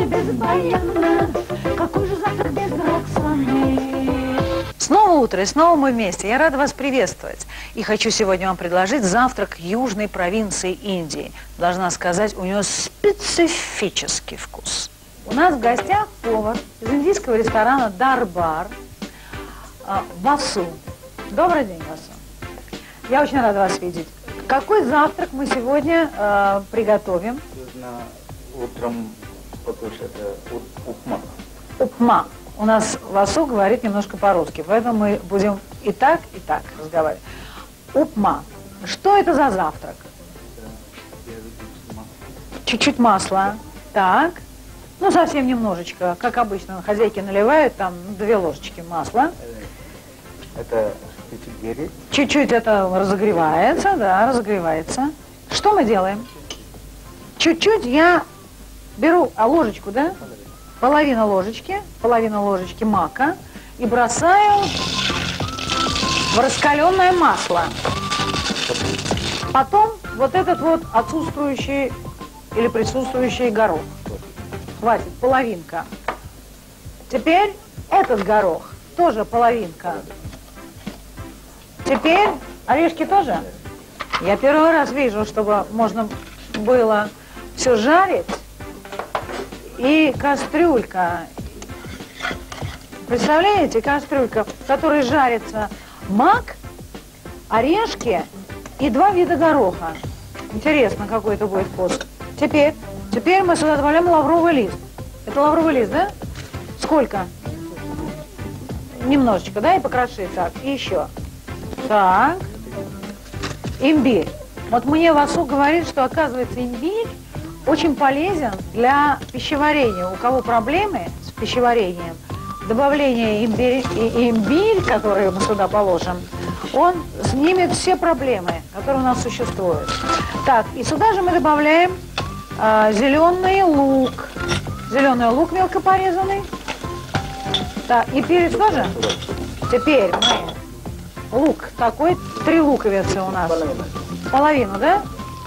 сегодня без баяна? Какой же завтрак без Роксаны? Снова утро, и снова мы вместе. Я рада вас приветствовать. И хочу сегодня вам предложить завтрак южной провинции Индии. Должна сказать, у него специфический вкус. У нас в гостях повар из индийского ресторана Дарбар Васу. Добрый день, Васу. Я очень рада вас видеть. Какой завтрак мы сегодня приготовим? Утром покушать упма. Упма. У нас Васу говорит немножко по-русски, поэтому мы будем и так разговаривать. Упма. Что это за завтрак? Чуть-чуть масла. Так. Ну, совсем немножечко. Как обычно, хозяйки наливают там 2 ложечки масла. Это чуть-чуть горит. Чуть-чуть это разогревается, да, разогревается. Что мы делаем? Чуть-чуть я беру ложечку, да? Половину ложечки мака и бросаю в раскаленное масло. Потом вот этот вот отсутствующий или присутствующий горох. Хватит, половинка. Теперь этот горох, тоже половинка. Теперь орешки тоже? Я первый раз вижу, чтобы можно было все жарить. И кастрюлька. Представляете, кастрюлька, в которой жарится мак, орешки и 2 вида гороха. Интересно, какой это будет вкус. Теперь мы сюда добавляем лавровый лист. Это лавровый лист, да? Сколько? Немножечко, да, и покроши так. И еще. Так. Имбирь. Вот мне Васу говорит, что, оказывается, имбирь очень полезен для пищеварения. У кого проблемы с пищеварением, добавление имбирь, который мы сюда положим, он снимет все проблемы, которые у нас существуют. Так, и сюда же мы добавляем зеленый лук. Зеленый лук мелко порезанный. Так, и перец тоже? Теперь мы лук такой, 3 луковицы у нас. Половину, да?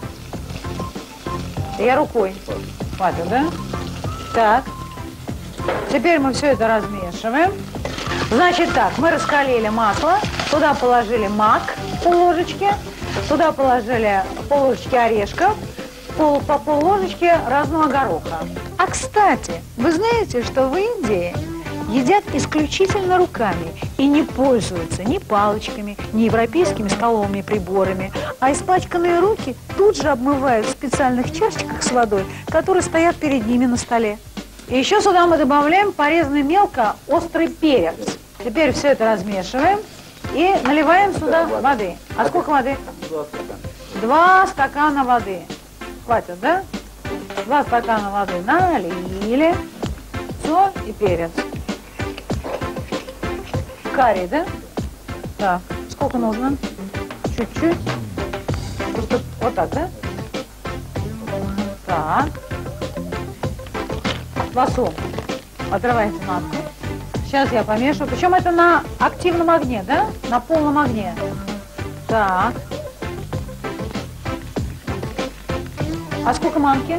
Я рукой. Хватит, да? Так. Теперь мы все это размешиваем. Значит так, мы раскалили масло, туда положили мак пол-ложечки, туда положили пол-ложечки орешков, по пол-ложечки разного гороха. А кстати, вы знаете, что в Индии едят исключительно руками и не пользуются ни палочками, ни европейскими столовыми приборами, а испачканные руки тут же обмывают в специальных чашечках с водой, которые стоят перед ними на столе. И еще сюда мы добавляем порезанный мелко острый перец. Теперь все это размешиваем и наливаем сюда воды. А сколько воды? 2 стакана воды. Хватит, да? 2 стакана воды налили. Соль и перец. Карри, да? Так, сколько нужно? Чуть-чуть. Просто вот так, да? Так. Васу, отрывайте матку. Сейчас я помешиваю. Причем это на активном огне, да? На полном огне. Так. А сколько манки?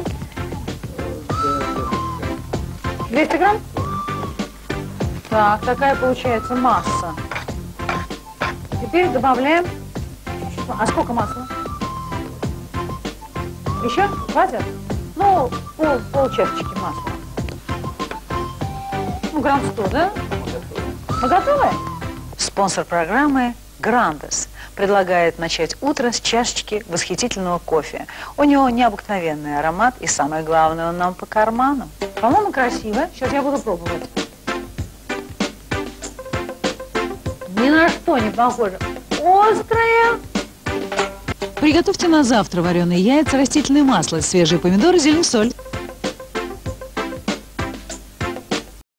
200 грамм? Так, такая получается масса. Теперь добавляем... А сколько масла? Еще? Хватит? Ну, пол чашечки масла. Ну, грамм 100, да? Мы готовы? Спонсор программы Грандес предлагает начать утро с чашечки восхитительного кофе. У него необыкновенный аромат и, самое главное, он нам по карману. По-моему, красиво. Сейчас я буду пробовать. Ни на что не похоже. Острое. Приготовьте на завтра вареные яйца, растительное масло, свежие помидоры, зелень, соль.